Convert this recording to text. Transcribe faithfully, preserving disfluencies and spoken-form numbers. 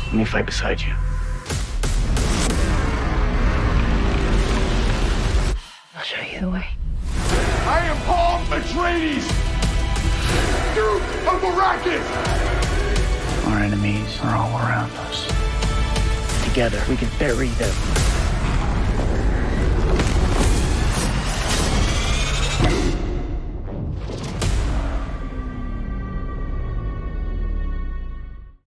Let me fight beside you. I'll show you the way. I am Paul Atreides, Duke of Arrakis! Our enemies are all around us. Together, we can bury them.